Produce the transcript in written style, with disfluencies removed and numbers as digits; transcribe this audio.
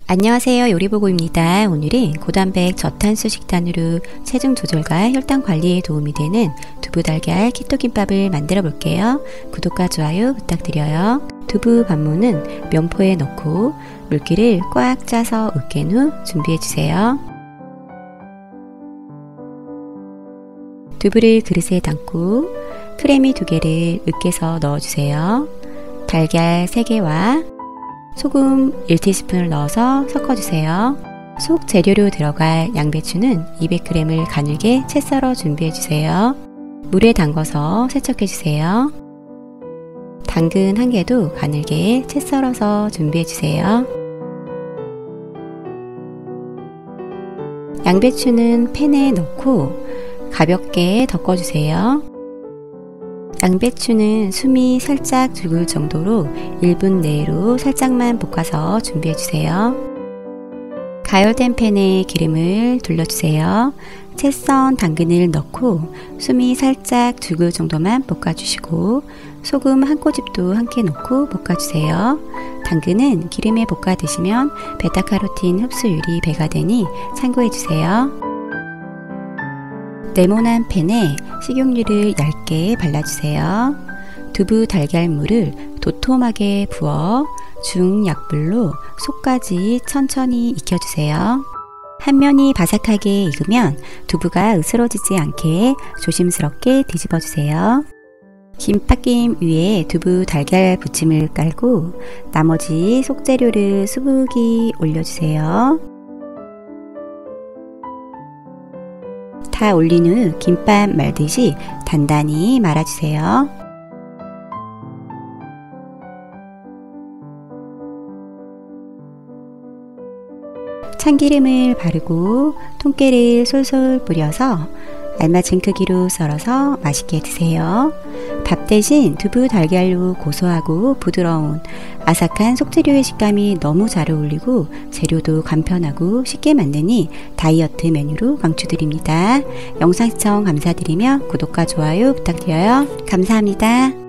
안녕하세요, 요리보고입니다. 오늘은 고단백 저탄수 식단으로 체중 조절과 혈당 관리에 도움이 되는 두부 달걀 키토김밥을 만들어 볼게요. 구독과 좋아요 부탁드려요. 두부 반무는 면포에 넣고 물기를 꽉 짜서 으깬 후 준비해 주세요. 두부를 그릇에 담고 크래미 2개를 으깨서 넣어주세요. 달걀 3개와 소금 1티스푼을 넣어서 섞어주세요. 속 재료로 들어갈 양배추는 200g을 가늘게 채 썰어 준비해주세요. 물에 담궈서 세척해주세요. 당근 1개도 가늘게 채 썰어서 준비해주세요. 양배추는 팬에 넣고 가볍게 덮어주세요. 양배추는 숨이 살짝 죽을 정도로 1분 내로 살짝만 볶아서 준비해주세요. 가열된 팬에 기름을 둘러주세요. 채 썬 당근을 넣고 숨이 살짝 죽을 정도만 볶아주시고 소금 1꼬집도 함께 넣고 볶아주세요. 당근은 기름에 볶아 드시면 베타카로틴 흡수율이 배가 되니 참고해주세요. 네모난 팬에 식용유를 얇게 발라주세요. 두부 달걀물을 도톰하게 부어 중약불로 속까지 천천히 익혀주세요. 한 면이 바삭하게 익으면 두부가 으스러지지 않게 조심스럽게 뒤집어주세요. 김밥김 위에 두부 달걀 부침을 깔고 나머지 속재료를 수북이 올려주세요. 다 올린 후 김밥 말듯이 단단히 말아주세요. 참기름을 바르고 통깨를 솔솔 뿌려서 알맞은 크기로 썰어서 맛있게 드세요. 밥 대신 두부 달걀로 고소하고 부드러운 아삭한 속재료의 식감이 너무 잘 어울리고 재료도 간편하고 쉽게 만드니 다이어트 메뉴로 강추드립니다. 영상 시청 감사드리며 구독과 좋아요 부탁드려요. 감사합니다.